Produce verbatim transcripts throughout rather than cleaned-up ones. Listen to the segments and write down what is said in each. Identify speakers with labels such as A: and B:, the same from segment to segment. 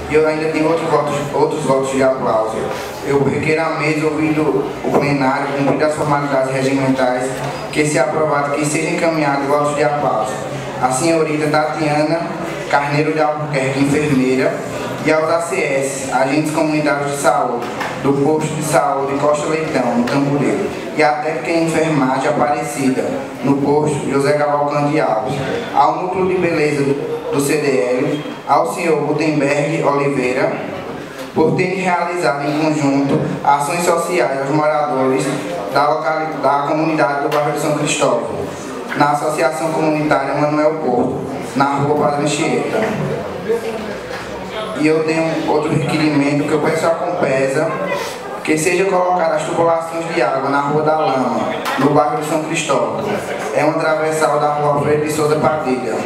A: e eu ainda tenho outros votos, outros votos de aplauso. Eu requeiro à mesa, ouvindo o plenário, cumprindo as formalidades regimentais, que, se aprovado, que seja encaminhado votos de aplauso a senhorita Tatiana Carneiro de Albuquerque, enfermeira, e aos A C S, agentes comunitários de saúde, do posto de saúde Costa Leitão, no Tamboril, e a técnica em enfermagem Aparecida, no posto José Cavalcante Alves, ao núcleo de beleza do C D L, ao senhor Gutenberg Oliveira, por terem realizado em conjunto ações sociais aos moradores da, localidade, da comunidade do bairro de São Cristóvão, na Associação Comunitária Manuel Porto, na rua Padre Anchieta. E eu tenho outro requerimento que eu peço à Compesa, que seja colocada as tubulações de água na Rua da Lama, no bairro de São Cristóvão. É uma travessal da Rua Freire de Souza Padilha.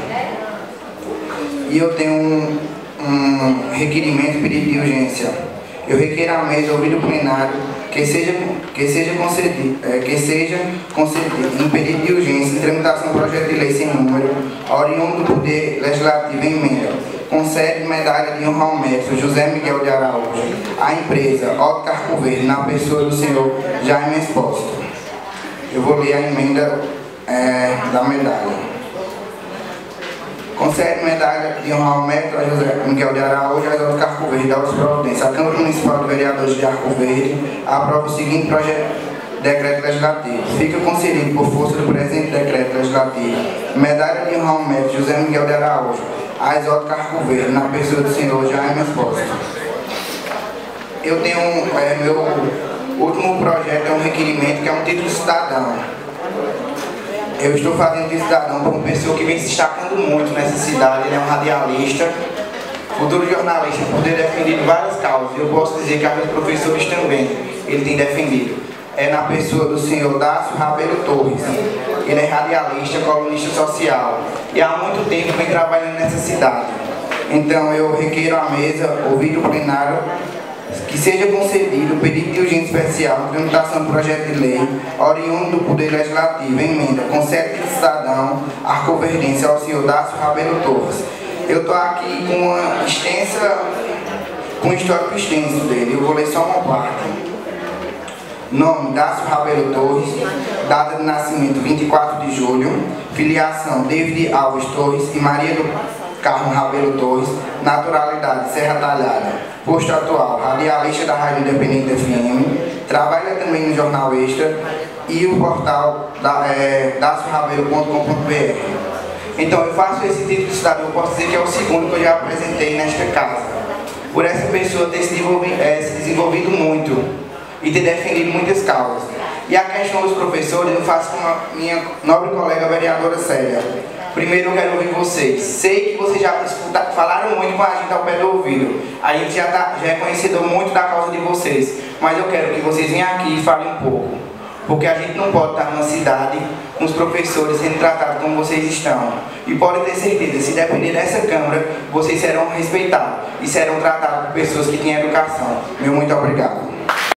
A: E eu tenho um, um requerimento, pedido de urgência. Eu requeiro à mesa, ouvido o plenário, que seja, que seja concedido, é, que seja concedido, em pedido de urgência, em tramitação do projeto de lei sem número, oriundo do Poder Legislativo em emenda, concede medalha de honra ao mérito José Miguel de Araújo à empresa Ótica Arco Verde, na pessoa do senhor Jaime Exposto. Eu vou ler a emenda é, da medalha. Concede medalha de honra ao mérito a José Miguel de Araújo às Óticas Arco Verde da Providência. A Câmara Municipal de Vereadores de Arco Verde aprova o seguinte projeto de decreto legislativo. Fica concedido por força do presente decreto legislativo medalha de honra ao mérito José Miguel de Araújo às Óticas Arco Verde, na pessoa do senhor Jaime Exposto. Eu tenho é, meu último projeto, é um requerimento que é um título cidadão. Eu estou fazendo de cidadão por uma pessoa que vem se destacando muito nessa cidade. Ele é um radialista, futuro jornalista, por ter defendido várias causas. Eu posso dizer que a meus professores também ele tem defendido. É na pessoa do senhor Dácio Rabelo Torres. Ele é radialista, colunista social e há muito tempo vem trabalhando nessa cidade. Então eu requeiro à mesa, ouvido o plenário, que seja concedido o pedido de urgência especial de tramitação do projeto de lei oriundo do Poder Legislativo em emenda concede de cidadão arcoverdense ao senhor Dácio Rabelo Torres. Eu estou aqui com uma extensa, com um histórico extenso dele, eu vou ler só uma parte. Nome, Dácio Rabelo Torres, data de nascimento vinte e quatro de julho, filiação David Alves Torres e Maria do Carmo Rabelo Torres, naturalidade Serra Talhada, posto atual, radialista da Rádio Independente F M, trabalha também no Jornal Extra e o portal da, é, dacio rabelo ponto com ponto b r. Então eu faço esse título de cidadão, eu posso dizer que é o segundo que eu já apresentei nesta casa, por essa pessoa ter se desenvolvido, é, se desenvolvido muito e ter defendido muitas causas. E a questão dos professores eu faço com a minha nobre colega vereadora Célia. Primeiro eu quero ouvir vocês. Sei que vocês já escuta, falaram muito com a gente ao pé do ouvido. A gente já, tá, já é conhecedor muito da causa de vocês. Mas eu quero que vocês venham aqui e falem um pouco. Porque a gente não pode estar numa cidade com os professores sendo tratados como vocês estão. E podem ter certeza, se depender dessa Câmara, vocês serão respeitados e serão tratados por pessoas que têm educação. Meu muito obrigado.